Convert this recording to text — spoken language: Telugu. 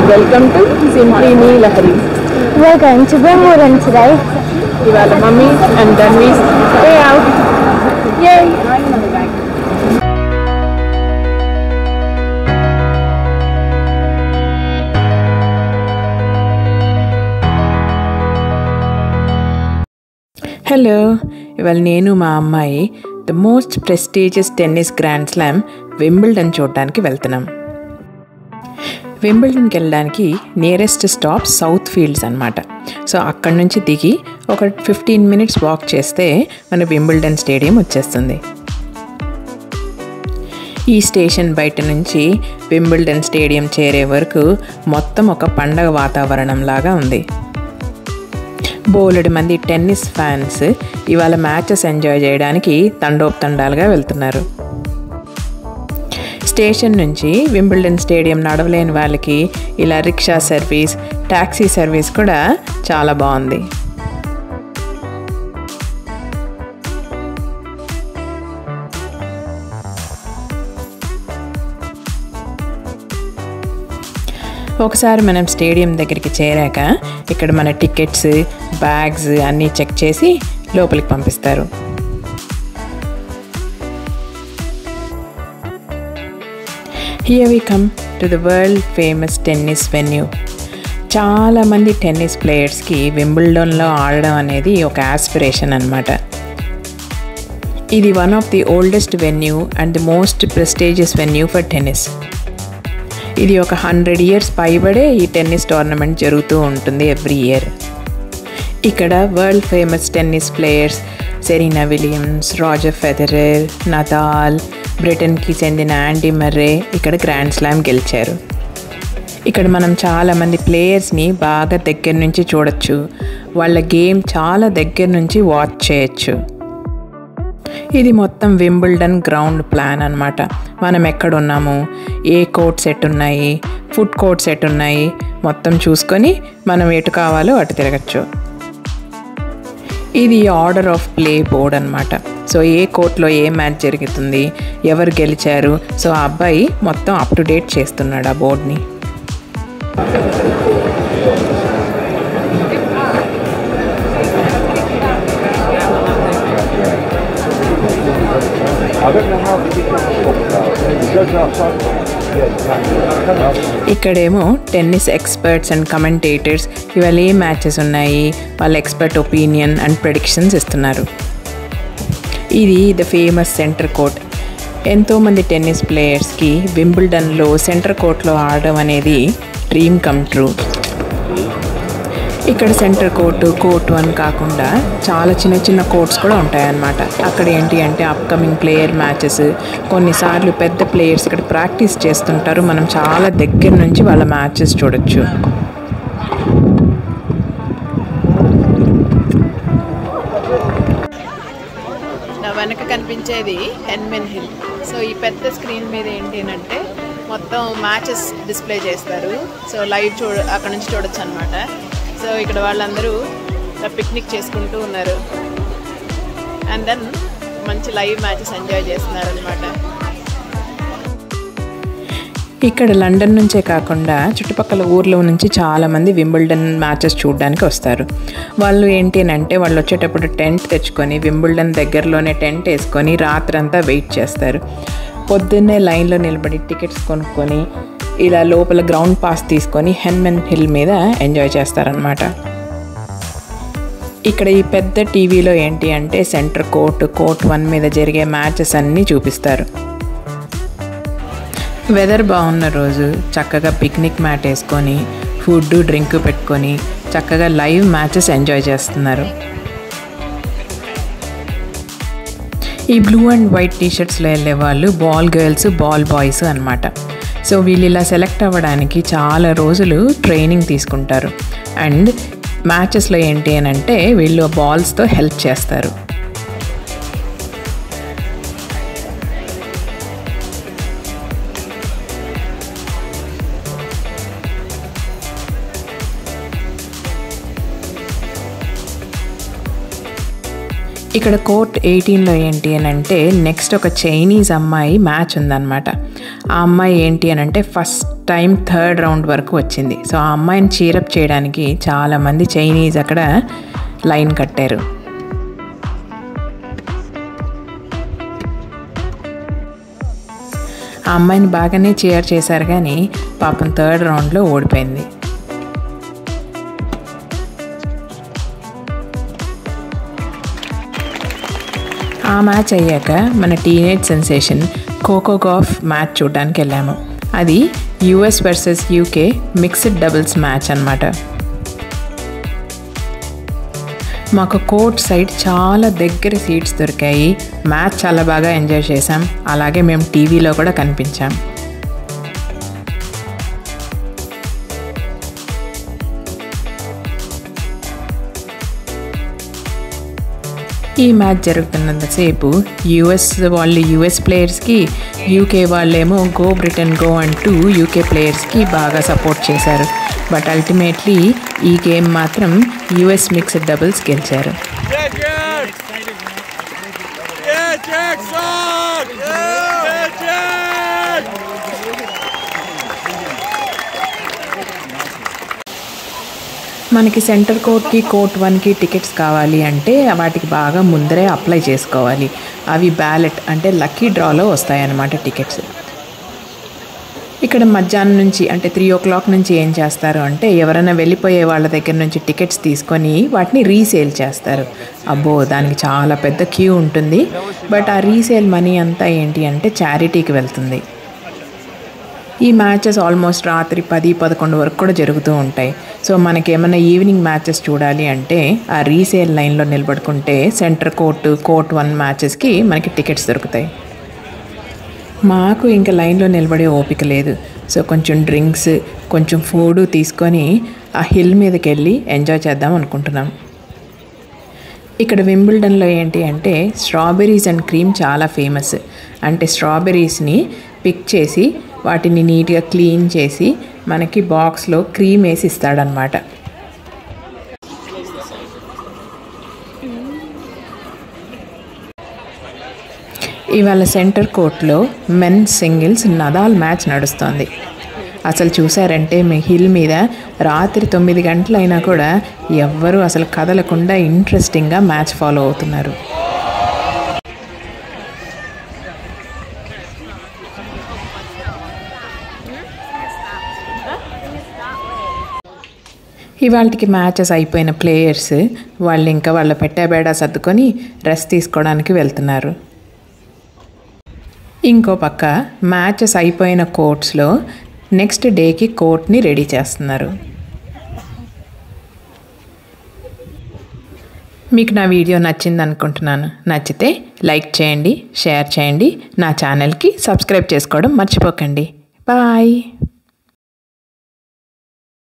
Welcome to Simply Lahari. We're going to Wimbledon today. Ivala Mummy's and Danvi's day out. Yay! Hello, ఇవాళ నేను మా అమ్మాయి the most prestigious tennis grand slam Wimbledon చూడడానికి వెళ్తున్నాం. వింబుల్డన్కి వెళ్ళడానికి నియరెస్ట్ స్టాప్ సౌత్ ఫీల్డ్స్ అనమాట. సో అక్కడి నుంచి దిగి ఒక 15 minutes వాక్ చేస్తే మన వింబుల్డన్ స్టేడియం వచ్చేస్తుంది. ఈ స్టేషన్ బయట నుంచి వింబుల్డన్ స్టేడియం చేరే వరకు మొత్తం ఒక పండగ వాతావరణం లాగా ఉంది. బోలెడు మంది టెన్నిస్ ఫ్యాన్స్ ఇవాళ మ్యాచెస్ ఎంజాయ్ చేయడానికి తండోపతండాలుగా వెళ్తున్నారు. స్టేషన్ నుంచి వింబుల్డన్ స్టేడియం నడవలేని వాళ్ళకి ఇలా రిక్షా సర్వీస్, ట్యాక్సీ సర్వీస్ కూడా చాలా బాగుంది. ఒకసారి మనం స్టేడియం దగ్గరికి చేరాక ఇక్కడ మన టికెట్స్, బ్యాగ్స్ అన్నీ చెక్ చేసి లోపలికి పంపిస్తారు. Here we come to the world famous tennis venue. చాలామంది టెన్నిస్ ప్లేయర్స్కి వింబుల్డన్లో ఆడడం అనేది ఒక ఆస్పిరేషన్ అన్నమాట. ఇది one of the oldest venue and the most prestigious venue for tennis. ఇది ఒక 100 years పైబడే ఈ టెన్నిస్ టోర్నమెంట్ జరుగుతూ ఉంటుంది ఎవ్రీ ఇయర్. ఇక్కడ world famous tennis players Serena Williams, Roger Federer, Nadal, బ్రిటన్కి చెందిన యాండీ మర్రే ఇక్కడ గ్రాండ్ స్లామ్ గెలిచారు. ఇక్కడ మనం చాలామంది ప్లేయర్స్ని బాగా దగ్గర నుంచి చూడొచ్చు. వాళ్ళ గేమ్ చాలా దగ్గర నుంచి వాచ్ చేయొచ్చు. ఇది మొత్తం వింబుల్డన్ గ్రౌండ్ ప్లాన్ అనమాట. మనం ఎక్కడున్నాము, ఏ కోర్ట్స్ ఎట్టున్నాయి, ఫుడ్ కోర్ట్స్ ఎట్టున్నాయి మొత్తం చూసుకొని మనం ఎటు కావాలో అటు తిరగచ్చు. ఇది ఆర్డర్ ఆఫ్ ప్లే బోర్డ్ అనమాట. సో ఏ కోర్ట్లో ఏ మ్యాచ్ జరుగుతుంది, ఎవరు గెలిచారు, సో ఆ అబ్బాయి మొత్తం అప్ టు డేట్ చేస్తున్నాడు ఆ బోర్డ్ని. ఇక్కడేమో టెన్నిస్ ఎక్స్పర్ట్స్ అండ్ కమెంటేటర్స్ ఇవాళ ఏ మ్యాచెస్ ఉన్నాయి, వాళ్ళ ఎక్స్పర్ట్ ఒపీనియన్ అండ్ ప్రెడిక్షన్స్ ఇస్తున్నారు. ఇది ద ఫేమస్ సెంటర్ కోర్ట్. ఎంతోమంది టెన్నిస్ ప్లేయర్స్కి వింబుల్డన్లో సెంటర్ కోర్ట్లో ఆడడం అనేది డ్రీమ్ కమ్ ట్రూ. ఇక్కడ సెంటర్ కోర్టు, కోర్ట్ 1 కాకుండా చాలా చిన్న చిన్న కోర్ట్స్ కూడా ఉంటాయన్నమాట. అక్కడ ఏంటి అంటే అప్కమింగ్ ప్లేయర్ మ్యాచెస్, కొన్నిసార్లు పెద్ద ప్లేయర్స్ ఇక్కడ ప్రాక్టీస్ చేస్తుంటారు. మనం చాలా దగ్గర నుంచి వాళ్ళ మ్యాచెస్ చూడొచ్చు. నా వెనక కనిపించేది హెన్మెన్ హిల్. సో ఈ పెద్ద స్క్రీన్ మీద ఏంటి అంటే మొత్తం మ్యాచెస్ డిస్ప్లే చేస్తారు. సో లైవ్ అక్కడ నుంచి చూడొచ్చు అనమాట. సో ఇక్కడ వాళ్ళందరూ పిక్నిక్ చేసుకుంటూ ఉన్నారు. అండ్ దెన్ మంచి లైవ్ మ్యాచెస్ ఎంజాయ్ చేస్తున్నారు అనమాట. ఇక్కడ లండన్ నుంచే కాకుండా చుట్టుపక్కల ఊర్లో నుంచి చాలామంది వింబుల్డన్ మ్యాచెస్ చూడడానికి వస్తారు. వాళ్ళు ఏంటి అంటే వాళ్ళు వచ్చేటప్పుడు టెంట్ తెచ్చుకొని వింబుల్డన్ దగ్గరలోనే టెంట్ వేసుకొని రాత్రంతా వెయిట్ చేస్తారు. పొద్దున్నే లైన్లో నిలబడి టికెట్స్ కొనుక్కొని ఇలా లోపల గ్రౌండ్ పాస్ తీసుకొని హెన్మెన్ హిల్ మీద ఎంజాయ్ చేస్తారనమాట. ఇక్కడ ఈ పెద్ద టీవీలో ఏంటి అంటే సెంటర్ కోర్ట్, కోర్ట్ 1 మీద జరిగే మ్యాచెస్ అన్నీ చూపిస్తారు. వెదర్ బాగున్న రోజు చక్కగా పిక్నిక్ మ్యాట్ వేసుకొని ఫుడ్, డ్రింక్ పెట్టుకొని చక్కగా లైవ్ మ్యాచెస్ ఎంజాయ్ చేస్తున్నారు. ఈ బ్లూ అండ్ వైట్ టీషర్ట్స్లో వెళ్ళే వాళ్ళు బాల్ గర్ల్స్, బాల్ బాయ్స్ అనమాట. సో వీళ్ళు ఇలా సెలెక్ట్ అవ్వడానికి చాలా రోజులు ట్రైనింగ్ తీసుకుంటారు. అండ్ మ్యాచెస్లో ఏంటి అని అంటే వీళ్ళు బాల్స్తో హెల్ప్ చేస్తారు. ఇక్కడ కోర్ట్ 18లో ఏంటి అని అంటే నెక్స్ట్ ఒక చైనీస్ అమ్మాయి మ్యాచ్ ఉందన్నమాట. ఆ అమ్మాయి ఏంటి అని అంటే ఫస్ట్ టైం 3rd రౌండ్ వరకు వచ్చింది. సో ఆ అమ్మాయిని చీరప్ చేయడానికి చాలామంది చైనీస్ అక్కడ లైన్ కట్టారు. ఆ అమ్మాయిని బాగానే చీర్ చేశారు కానీ పాపం 3rd రౌండ్లో ఓడిపోయింది. ఆ మ్యాచ్ అయ్యాక మన teenage sensation Coco Gauff match చూడడానికి వెళ్ళాము. అది US versus UK mixed doubles match అన్నమాట. మాకు కోర్ట్ సైడ్ చాలా దగ్గర సీట్స్ దొరికాయి. మ్యాచ్ చాలా బాగా ఎంజాయ్ చేసాం. అలాగే మేము టీవీలో కూడా కనిపించాం. ఈ మ్యాచ్ జరుగుతున్నంతసేపు US ప్లేయర్స్కి UK వాళ్ళేమో గో బ్రిటన్ గో అంటూ UK ప్లేయర్స్కి బాగా సపోర్ట్ చేశారు. బట్ అల్టిమేట్లీ ఈ గేమ్ మాత్రం US మిక్స్డ్ డబుల్స్ గెలిచారు. మనకి సెంటర్ కోర్ట్కి కోర్ట్ 1కి టికెట్స్ కావాలి అంటే వాటికి బాగా ముందరే అప్లై చేసుకోవాలి. అవి బ్యాలెట్ అంటే లక్కీ డ్రాలో వస్తాయన్నమాట టికెట్స్. ఇక్కడ మధ్యాహ్నం నుంచి అంటే 3 o'clock నుంచి ఏం చేస్తారు అంటే ఎవరైనా వెళ్ళిపోయే వాళ్ళ దగ్గర నుంచి టికెట్స్ తీసుకొని వాటిని రీసేల్ చేస్తారు. అబ్బో దానికి చాలా పెద్ద క్యూ ఉంటుంది. బట్ ఆ రీసేల్ మనీ అంతా ఏంటి అంటే చారిటీకి వెళ్తుంది. ఈ మ్యాచెస్ ఆల్మోస్ట్ రాత్రి 10-11 వరకు కూడా జరుగుతూ ఉంటాయి. సో మనకి ఏమైనా ఈవినింగ్ మ్యాచెస్ చూడాలి అంటే ఆ రీసేల్ లైన్లో నిలబడుకుంటే సెంటర్ కోర్ట్ 1 మ్యాచెస్కి మనకి టికెట్స్ దొరుకుతాయి. మాకు ఇంకా లైన్లో నిలబడే ఓపిక లేదు. సో కొంచెం డ్రింక్స్ కొంచెం ఫుడ్ తీసుకొని ఆ హిల్ మీదకి వెళ్ళి ఎంజాయ్ చేద్దాం అనుకుంటున్నాం. ఇక్కడ వింబుల్డన్లో ఏంటి అంటే స్ట్రాబెర్రీస్ అండ్ క్రీమ్ చాలా ఫేమస్. అంటే స్ట్రాబెర్రీస్ని పిక్ చేసి వాటిని నీట్గా క్లీన్ చేసి మనకి బాక్స్లో క్రీమ్ వేసి ఇస్తాడనమాట. ఇవాళ సెంటర్ కోర్ట్లో మెన్స్ సింగిల్స్ నదాల్ మ్యాచ్ నడుస్తోంది. అసలు చూసారంటే మీ హిల్ మీద రాత్రి 9 గంటలైనా కూడా ఎవ్వరూ అసలు కదలకుండా ఇంట్రెస్టింగ్గా మ్యాచ్ ఫాలో అవుతున్నారు. ఇవాళకి మ్యాచెస్ అయిపోయిన ప్లేయర్స్ వాళ్ళు ఇంకా వాళ్ళ పెట్టబేడా సర్దుకొని రెస్ట్ తీసుకోవడానికి వెళ్తున్నారు. ఇంకో పక్క మ్యాచెస్ అయిపోయిన కోర్ట్స్లో నెక్స్ట్ డేకి కోర్ట్ని రెడీ చేస్తున్నారు. మీకు నా వీడియో నచ్చింది అనుకుంటున్నాను. నచ్చితే లైక్ చేయండి, షేర్ చేయండి, నా ఛానల్కి సబ్స్క్రైబ్ చేసుకోవడం మర్చిపోకండి. బాయ్.